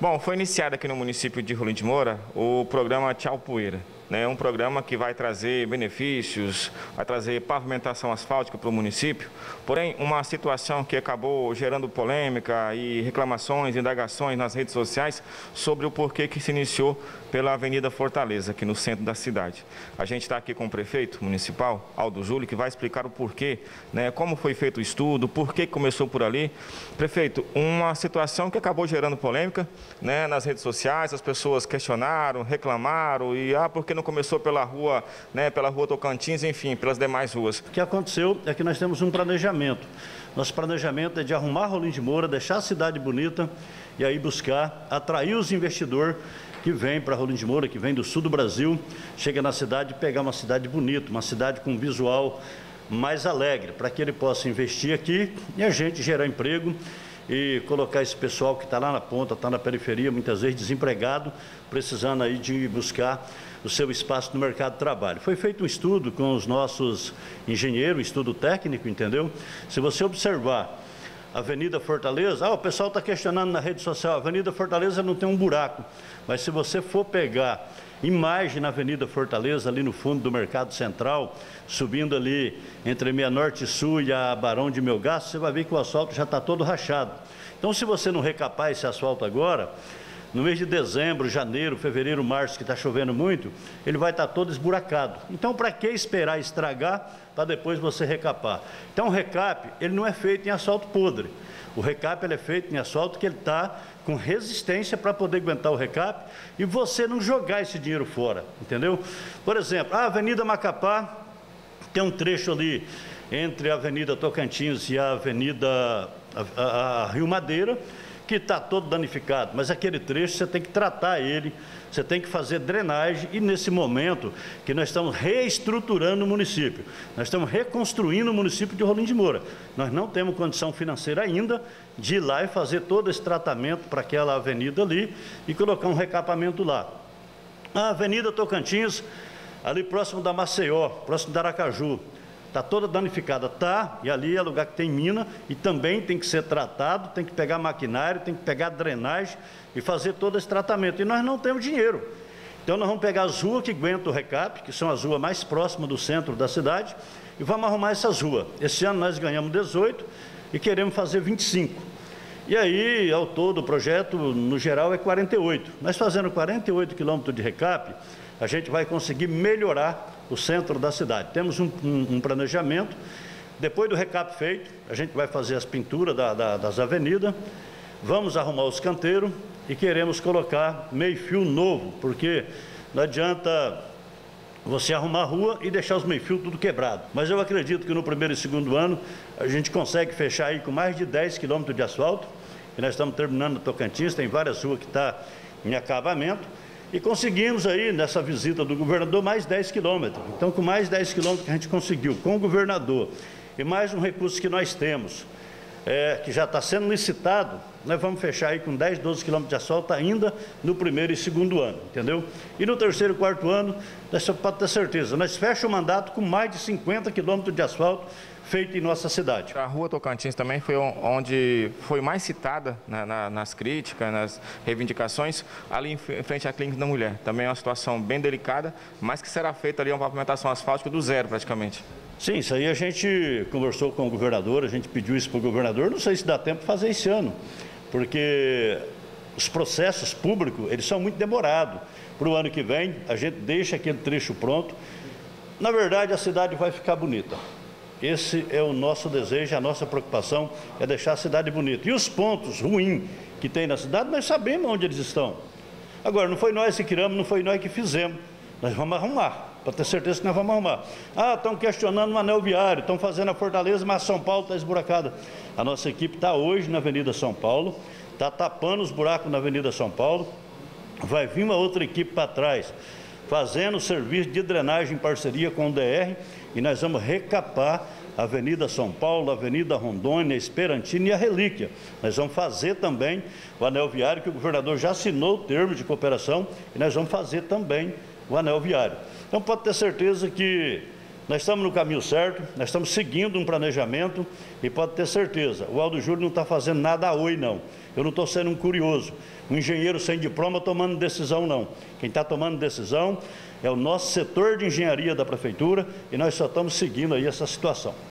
Bom, foi iniciado aqui no município de Rolim de Moura o programa Tchau Poeira. É um programa que vai trazer benefícios, vai trazer pavimentação asfáltica para o município, porém uma situação que acabou gerando polêmica e reclamações, indagações nas redes sociais sobre o porquê que se iniciou pela Avenida Fortaleza, aqui no centro da cidade. A gente está aqui com o prefeito municipal, Aldo Júlio, que vai explicar o porquê, como foi feito o estudo, por que começou por ali. Prefeito, uma situação que acabou gerando polêmica, nas redes sociais, as pessoas questionaram, reclamaram e por que não começou pela rua Tocantins, enfim, pelas demais ruas. O que aconteceu é que nós temos um planejamento. Nosso planejamento é de arrumar Rolim de Moura, deixar a cidade bonita e aí buscar atrair os investidores que vêm para Rolim de Moura, que vêm do sul do Brasil, chega na cidade e pegar uma cidade bonita, uma cidade com um visual mais alegre, para que ele possa investir aqui e a gente gerar emprego e colocar esse pessoal que está lá na ponta, está na periferia, muitas vezes desempregado, precisando aí de buscar o seu espaço no mercado de trabalho. Foi feito um estudo com os nossos engenheiros, um estudo técnico, entendeu? Se você observar a Avenida Fortaleza, o pessoal está questionando na rede social, a Avenida Fortaleza não tem um buraco, mas se você for pegar imagem na Avenida Fortaleza, ali no fundo do Mercado Central, subindo ali entre a Meia Norte e Sul e a Barão de Melgaço, você vai ver que o asfalto já está todo rachado. Então, se você não recapar esse asfalto agora, no mês de dezembro, janeiro, fevereiro, março, que está chovendo muito, ele vai estar todo esburacado. Então, para que esperar estragar para depois você recapar? Então, o recap, ele não é feito em asfalto podre. O recap ele é feito em asfalto que ele está com resistência para poder aguentar o recap e você não jogar esse dinheiro fora, entendeu? Por exemplo, a Avenida Macapá tem um trecho ali entre a Avenida Tocantins e a Avenida Rio Madeira, que está todo danificado, mas aquele trecho você tem que tratar ele, você tem que fazer drenagem e nesse momento que nós estamos reestruturando o município, nós estamos reconstruindo o município de Rolim de Moura. Nós não temos condição financeira ainda de ir lá e fazer todo esse tratamento para aquela avenida ali e colocar um recapamento lá. A Avenida Tocantins, ali próximo da Maceió, próximo da Aracaju, está toda danificada, e ali é lugar que tem mina e também tem que ser tratado, tem que pegar maquinário, tem que pegar drenagem e fazer todo esse tratamento. E nós não temos dinheiro. Então nós vamos pegar as ruas que aguentam o recap, que são as ruas mais próximas do centro da cidade, e vamos arrumar essas ruas. Esse ano nós ganhamos 18 e queremos fazer 25. E aí, ao todo, o projeto, no geral, é 48. Nós fazendo 48 quilômetros de recap, a gente vai conseguir melhorar o centro da cidade. Temos um planejamento. Depois do recap feito, a gente vai fazer as pinturas das avenidas, vamos arrumar os canteiros e queremos colocar meio-fio novo, porque não adianta você arrumar a rua e deixar os meio-fio tudo quebrado. Mas eu acredito que no primeiro e segundo ano a gente consegue fechar aí com mais de 10 quilômetros de asfalto, e nós estamos terminando no Tocantins, tem várias ruas que estão em acabamento, e conseguimos aí, nessa visita do governador, mais 10 quilômetros. Então, com mais 10 quilômetros que a gente conseguiu, com o governador, e mais um recurso que nós temos, que já está sendo licitado, nós vamos fechar aí com 10, 12 quilômetros de asfalto ainda no primeiro e segundo ano, entendeu? E no terceiro e quarto ano, nós pode ter certeza, nós fechamos o mandato com mais de 50 quilômetros de asfalto feito em nossa cidade. A Rua Tocantins também foi onde foi mais citada nas críticas, nas reivindicações, ali em frente à Clínica da Mulher. Também é uma situação bem delicada, mas que será feita ali uma pavimentação asfáltica do zero praticamente. Sim, isso aí a gente conversou com o governador, a gente pediu isso para o governador, não sei se dá tempo de fazer esse ano, porque os processos públicos, eles são muito demorados. Para o ano que vem, a gente deixa aquele trecho pronto. Na verdade, a cidade vai ficar bonita. Esse é o nosso desejo, a nossa preocupação é deixar a cidade bonita. E os pontos ruins que tem na cidade, nós sabemos onde eles estão. Agora, não foi nós que criamos, não foi nós que fizemos. Nós vamos arrumar, para ter certeza que nós vamos arrumar. Estão questionando o anel viário, estão fazendo a Fortaleza, mas São Paulo está esburacada. A nossa equipe está hoje na Avenida São Paulo, está tapando os buracos na Avenida São Paulo. Vai vir uma outra equipe para trás, fazendo o serviço de drenagem em parceria com o DR, e nós vamos recapar a Avenida São Paulo, a Avenida Rondônia, a Esperantina e a Relíquia. Nós vamos fazer também o anel viário, que o governador já assinou o termo de cooperação, e nós vamos fazer também o anel viário. Então pode ter certeza que Nós estamos no caminho certo, nós estamos seguindo um planejamento e pode ter certeza, o Aldo Júlio não está fazendo nada a oi, não. Eu não estou sendo um curioso, um engenheiro sem diploma tomando decisão, não. Quem está tomando decisão é o nosso setor de engenharia da Prefeitura e nós só estamos seguindo aí essa situação.